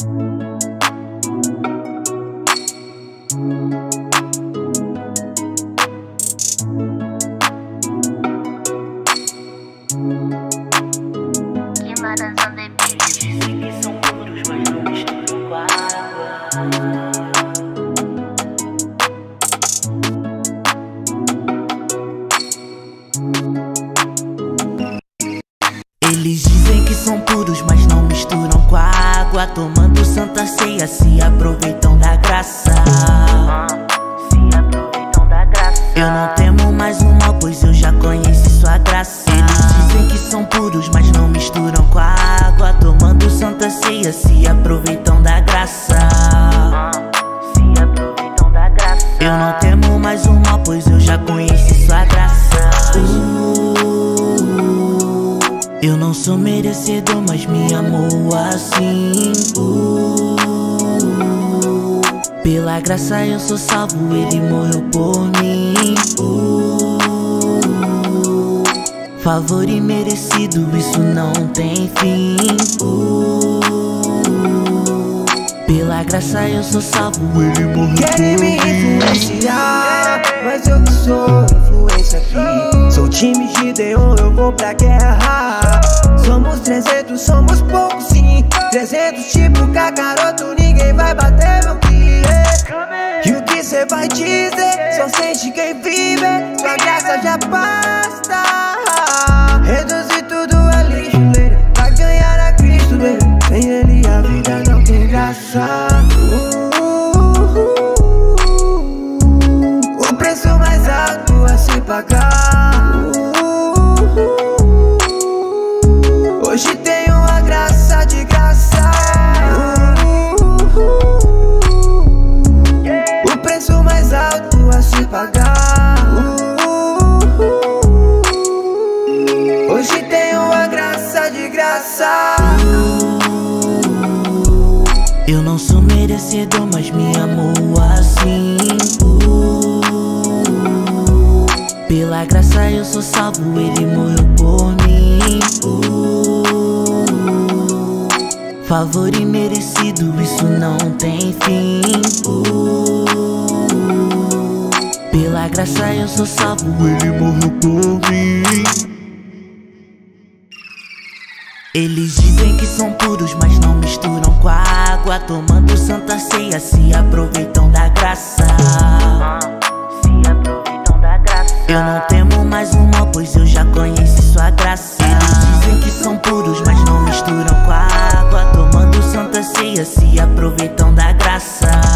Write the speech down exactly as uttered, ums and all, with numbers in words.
Guimarães on the beat. Dizem que são puros, mas não misturam com água. Eles dizem que são puros, mas não misturam com a água. Tomando santa ceia, se aproveitam da graça. Se aproveitam da graça. Eu não temo mais o mal, pois eu já conheci sua graça. Eles dizem que são puros, mas não misturam com a água. Tomando santa ceia, se aproveitam da graça. Se aproveitam da graça. Eu não temo mais o mal, pois eu já conheci sua graça. uh, Eu não sou merecedor, mas me amou assim. uh, Pela graça eu sou salvo, ele morreu por mim. uh, Favor imerecido, isso não tem fim. uh, Pela graça eu sou salvo, ele morreu por mim. Querem me influenciar, mas eu que sou influência aqui. Sou time Gideon, eu vou pra guerra. Somos trezentos, somos poucos sim. trezentos tipo Kakaroto, ninguém vai bater meu pie. E o que cê vai dizer? Só sente quem vive, sua graça já basta. Reduzir tudo a lixo, lady. Vai ganhar a Cristo, lady. Sem ele a vida não tem graça. O preço mais alto a se pagar. Hoje tenho a graça de graça. O preço mais alto a se pagar. Hoje tenho a graça de graça. Eu não sou merecedor, mas me amou assim. uh, Pela graça eu sou salvo, ele morreu por mim. uh, Favor imerecido, isso não tem fim. uh, Pela graça eu sou salvo, ele morreu por mim. Eles dizem que são puros, mas não misturam com a água. Tomando santa ceia, se aproveitam da graça. Se aproveitam da graça. Eu não temo mais o mal, pois eu já conheci sua graça. Eles dizem que são puros, mas não misturam com a água. Tomando santa ceia, se aproveitam da graça.